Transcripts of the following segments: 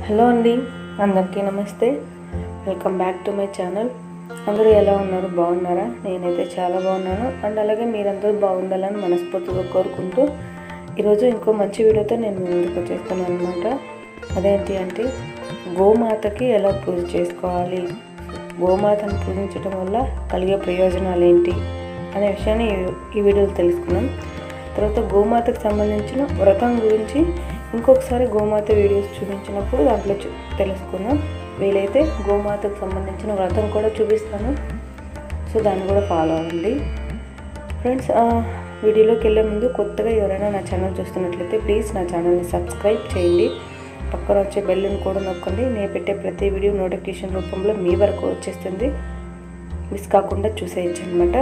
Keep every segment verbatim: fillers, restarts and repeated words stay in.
Hello అండి, అందరికీ నమస్తే. Welcome back to my channel. అందరూ ఎలా ఉన్నారు? బాగున్నారా? నేనైతే చాలా బాగున్నాను. అండ్ అలాగే మీరందరూ బాగుండాలని మనస్ఫూర్తిగా కోరుకుంటూ ఈరోజు ఇంకో మంచి వీడియోతో నేను ముందుకు వచ్చేస్తాను అనమాట. అదేంటి అంటే గోమాతకి ఎలా పూజ చేసుకోవాలి, గోమాతను పూజించడం వల్ల కలిగే ప్రయోజనాలు ఏంటి అనే విషయాన్ని ఈ వీడియోలో తెలుసుకున్నాం. తర్వాత గోమాతకు సంబంధించిన వ్రతం గురించి ఇంకొకసారి గోమాత వీడియోస్ చూపించినప్పుడు దాంట్లో తెలుసుకుందాం. వీలైతే గోమాతకు సంబంధించిన వ్రతం కూడా చూపిస్తాను, సో దాన్ని కూడా ఫాలో అవ్వండి ఫ్రెండ్స్. వీడియోలోకి వెళ్ళే ముందు కొత్తగా ఎవరైనా నా ఛానల్ చూస్తున్నట్లయితే ప్లీజ్ నా ఛానల్ని సబ్స్క్రైబ్ చేయండి. పక్కన వచ్చే బెల్ని కూడా నొక్కండి. నేను పెట్టే ప్రతి వీడియో నోటిఫికేషన్ రూపంలో మీ వరకు వచ్చేస్తుంది, మిస్ కాకుండా చూసేయచ్చు అనమాట.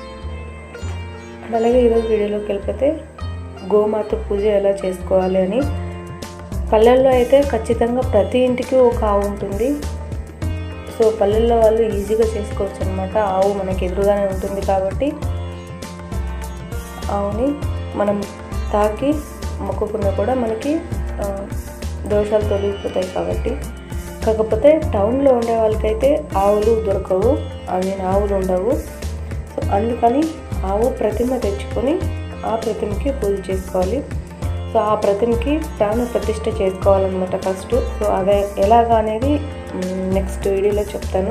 అలాగే ఈరోజు వీడియోలోకి వెళ్ళిపోతే గోమాత పూజ ఎలా చేసుకోవాలి అని. పల్లెల్లో అయితే ఖచ్చితంగా ప్రతి ఇంటికి ఒక ఆవు ఉంటుంది. సో పల్లెల్లో వాళ్ళు ఈజీగా చేసుకోవచ్చు అనమాట. ఆవు మనకి ఎదురుగానే ఉంటుంది కాబట్టి ఆవుని మనం తాకి మొక్కుకున్నా కూడా మనకి దోషాలు తొలగిపోతాయి కాబట్టి. కాకపోతే టౌన్లో ఉండే వాళ్ళకైతే ఆవులు దొరకవు, అవి ఆవులు ఉండవు. సో అందుకని ఆవు ప్రతిమ తెచ్చుకొని ఆ ప్రతిమకి పూజ చేసుకోవాలి. సో ఆ ప్రతిమకి ప్రాణ ప్రతిష్ఠ చేసుకోవాలన్నమాట ఫస్ట్. సో అదే ఎలాగా అనేది నెక్స్ట్ వీడియోలో చెప్తాను.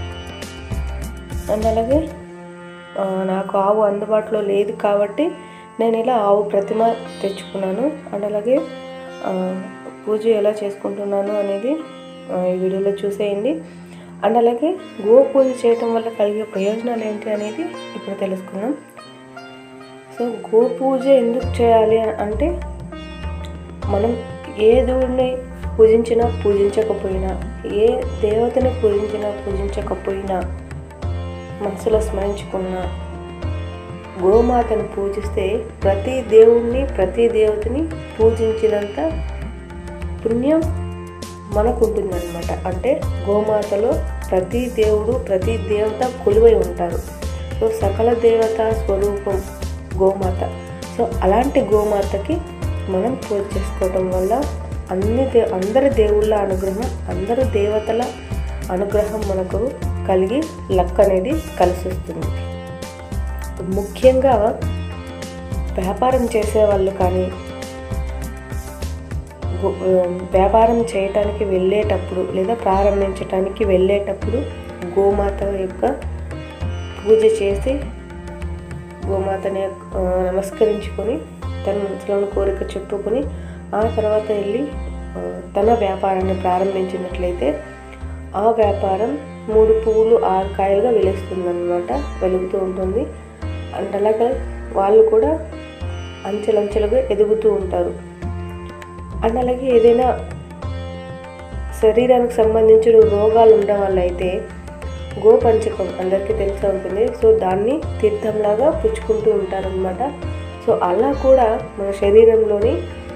అండ్ అలాగే నాకు ఆవు అందుబాటులో లేదు కాబట్టి నేను ఇలా ఆవు ప్రతిమ తెచ్చుకున్నాను. అండ్ అలాగే పూజ ఎలా చేసుకుంటున్నాను అనేది ఈ వీడియోలో చూసేయండి. అండ్ అలాగే గో పూజ చేయటం వల్ల కలిగే ప్రయోజనాలు ఏంటి అనేది ఇప్పుడు తెలుసుకుందాం. సో గో పూజ ఎందుకు చేయాలి అంటే మనం ఏ దేవుడిని పూజించినా పూజించకపోయినా, ఏ దేవతని పూజించినా పూజించకపోయినా, మనసులో స్మరించుకున్న గోమాతను పూజిస్తే ప్రతి దేవుడిని ప్రతి దేవతని పూజించినంత పుణ్యం మనకు ఉంటుందన్నమాట. అంటే గోమాతలో ప్రతి దేవుడు ప్రతి దేవత కొలువై ఉంటారు. సో సకల దేవత స్వరూపం గోమాత. సో అలాంటి గోమాతకి మనం పూజ చేసుకోవటం వల్ల అన్ని దే అందరి దేవుళ్ళ అనుగ్రహం, అందరు దేవతల అనుగ్రహం మనకు కలిగి లక్ అనేది కలిసి వస్తుంది. ముఖ్యంగా వ్యాపారం చేసేవాళ్ళు కానీ వ్యాపారం చేయటానికి వెళ్ళేటప్పుడు లేదా ప్రారంభించటానికి వెళ్ళేటప్పుడు గోమాత యొక్క పూజ చేసి గోమాతని నమస్కరించుకొని తన మనసులోని కోరిక చెప్పుకొని ఆ తర్వాత వెళ్ళి తన వ్యాపారాన్ని ప్రారంభించినట్లయితే ఆ వ్యాపారం మూడు పువ్వులు ఆరు కాయలుగా వెలుస్తుంది అన్నమాట, వెలుగుతూ ఉంటుంది. అండ్ అలాగే వాళ్ళు కూడా అంచెలంచెలుగా ఎదుగుతూ ఉంటారు. అండ్ అలాగే ఏదైనా శరీరానికి సంబంధించిన రోగాలు ఉండే వాళ్ళైతే గోపంచకం అందరికీ తెలిసి ఉంటుంది. సో దాన్ని తీర్థంలాగా పుచ్చుకుంటూ ఉంటారనమాట. సో అలా కూడా మన శరీరంలోని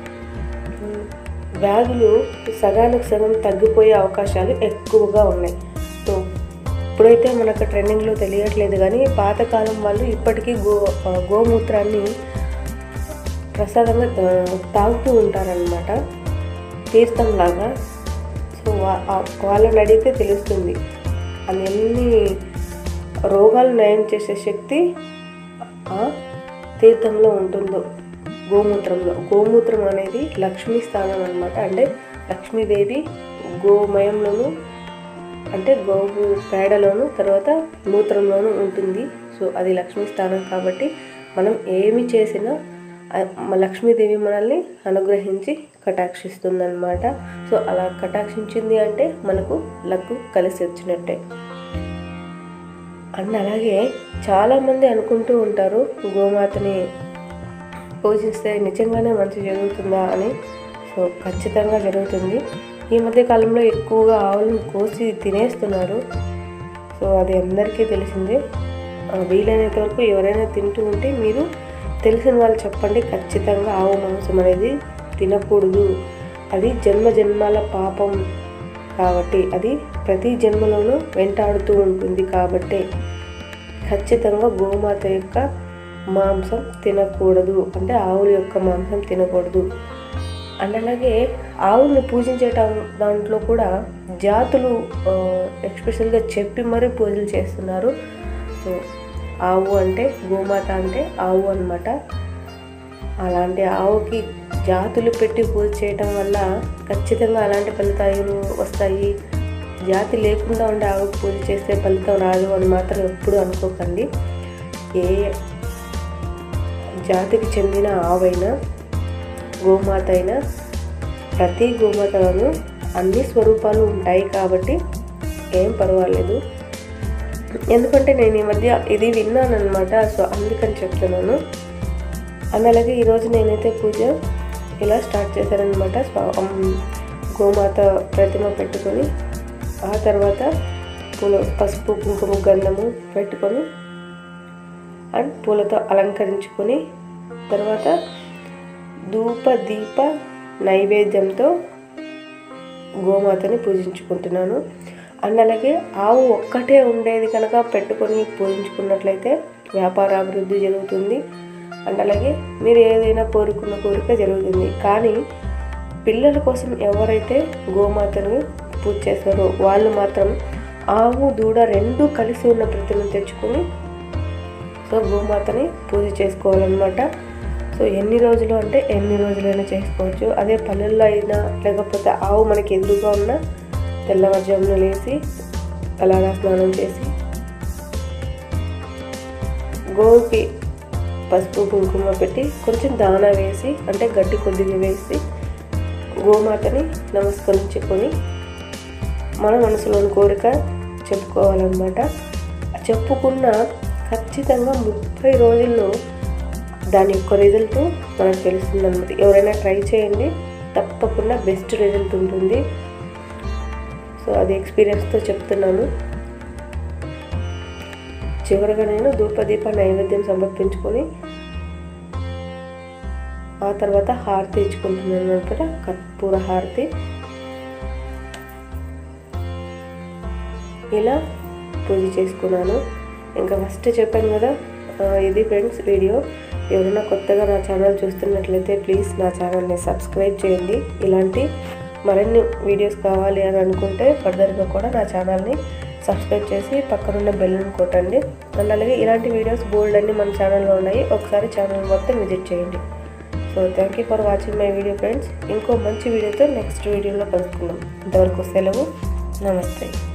వ్యాధులు సగానికి సగం తగ్గిపోయే అవకాశాలు ఎక్కువగా ఉన్నాయి. సో ఇప్పుడైతే మనకు ట్రెండింగ్లో తెలియట్లేదు కానీ పాతకాలం వాళ్ళు ఇప్పటికీ గో గోమూత్రాన్ని ప్రసాదంగా తాగుతూ ఉంటారనమాట, తీర్థంలాగా. సో వాళ్ళని అడిగితే తెలుస్తుంది అది ఎన్ని రోగాలు నయం చేసే శక్తి ఆ తీర్థంలో ఉంటుందో, గోమూత్రంలో. గోమూత్రం అనేది లక్ష్మీ స్థానం అనమాట. అంటే లక్ష్మీదేవి గోమయంలోను అంటే గోవు పేడలోను తర్వాత మూత్రంలోనూ ఉంటుంది. సో అది లక్ష్మీ స్థానం కాబట్టి మనం ఏమి చేసినా లక్ష్మీదేవి మనల్ని అనుగ్రహించి కటాక్షిస్తుంది అనమాట. సో అలా కటాక్షించింది అంటే మనకు లక్కు కలిసి వచ్చినట్టే. అండ్ అలాగే చాలామంది అనుకుంటూ ఉంటారు గోమాతని పూజిస్తే నిజంగానే మంచి జరుగుతుందా అని. సో ఖచ్చితంగా జరుగుతుంది. ఈ మధ్య కాలంలో ఎక్కువగా ఆవులను కోసి తినేస్తున్నారు. సో అది అందరికీ తెలిసిందే. వీలైనంత వరకు ఎవరైనా తింటూ ఉంటే మీరు తెలిసిన వాళ్ళు చెప్పండి. ఖచ్చితంగా ఆవు మాంసం అనేది తినకూడదు, అది జన్మ జన్మాల పాపం కాబట్టి, అది ప్రతి జన్మలోనూ వెంటాడుతూ ఉంటుంది కాబట్టి ఖచ్చితంగా గోమాత యొక్క మాంసం తినకూడదు, అంటే ఆవుల యొక్క మాంసం తినకూడదు. అండ్ అలాగే ఆవుని పూజించేట దాంట్లో కూడా జాతులు ఎక్స్పెషల్గా చెప్పి మరీ పూజలు చేస్తున్నారు. సో ఆవు అంటే గోమాత అంటే ఆవు అన్నమాట. అలాంటి ఆవుకి జాతులు పెట్టి పూజ చేయటం వల్ల ఖచ్చితంగా అలాంటి ఫలితాలు వస్తాయి. జాతి లేకుండా ఉండే ఆవుకి పూజ చేస్తే ఫలితం రాదు అని మాత్రం ఎప్పుడు అనుకోకండి. ఏ జాతికి చెందిన ఆవైనా గోమాత అయినా ప్రతి గోమాతలోనూ అన్ని స్వరూపాలు ఉంటాయి కాబట్టి ఏం పర్వాలేదు. ఎందుకంటే నేను ఈ మధ్య ఇది విన్నాను అనమాట. సో అందుకని చెప్తున్నాను. అండ్ అలాగే ఈరోజు నేనైతే పూజ ఇలా స్టార్ట్ చేశానమాట. గోమాత ప్రతిమ పెట్టుకొని ఆ తర్వాత పూల పసుపు కుంకుమ గంధము పెట్టుకొని అండ్ పూలతో అలంకరించుకొని తర్వాత ధూప దీప నైవేద్యంతో గోమాతని పూజించుకుంటున్నాను. అండ్ అలాగే ఆవు ఒక్కటే ఉండేది కనుక పెట్టుకొని పూజించుకున్నట్లయితే వ్యాపార అభివృద్ధి జరుగుతుంది. అండ్ అలాగే మీరు ఏదైనా కోరుకున్న కోరిక జరుగుతుంది. కానీ పిల్లల కోసం ఎవరైతే గోమాతను పూజ చేస్తారో వాళ్ళు మాత్రం ఆవు దూడ రెండు కలిసి ఉన్న ప్రతిమను తెచ్చుకొని సో గోమాతని పూజ చేసుకోవాలన్నమాట. సో ఎన్ని రోజులు అంటే ఎన్ని రోజులైనా చేసుకోవచ్చు. అదే పల్లెల్లో అయినా లేకపోతే ఆవు మనకి ఎదురుగా ఉన్న తెల్లవారుజామున లేచి తలారా స్నానం చేసి గోవుకి పసుపు కుంకుమ పెట్టి కొంచెం దానా వేసి అంటే గడ్డి కొద్దిగా వేసి గోమాతని నమస్కరించుకొని మన మనసులోని కోరిక చెప్పుకోవాలన్నమాట. చెప్పుకున్న ఖచ్చితంగా ముప్పై రోజుల్లో దాని యొక్క రిజల్ట్ మనకు తెలుస్తుంది అన్నమాట. ఎవరైనా ట్రై చేయండి, తప్పకుండా బెస్ట్ రిజల్ట్ ఉంటుంది. సో అది ఎక్స్పీరియన్స్తో చెప్తున్నాను. చివరిగా నేను ధూపదీప నైవేద్యం సమర్పించుకొని ఆ తర్వాత హారతి ఇచ్చుకుంటున్నాను అనమాట. కర్పూర హారతి. ఇలా పూజ చేసుకున్నాను. ఇంకా ఫస్ట్ చెప్పాను కదా, ఇది ఫ్రెండ్స్ వీడియో. ఎవరైనా కొత్తగా నా ఛానల్ చూస్తున్నట్లయితే ప్లీజ్ నా ఛానల్ని సబ్స్క్రైబ్ చేయండి. ఇలాంటి మరిన్ని వీడియోస్ కావాలి అని అనుకుంటే ఫర్దర్గా కూడా నా ఛానల్ని సబ్స్క్రైబ్ చేసి పక్కనున్న బెల్ని కొట్టండి. అండ్ అలాగే ఇలాంటి వీడియోస్ బోల్డ్ అన్ని మన ఛానల్లో ఉన్నాయి. ఒకసారి ఛానల్ మొత్తం విజిట్ చేయండి. So thank you for watching my video friends. ఇంకో మంచి వీడియోతో నెక్స్ట్ వీడియోలో కలుసుకుందాం. ఇంతవరకు సెలవు. నమస్తే.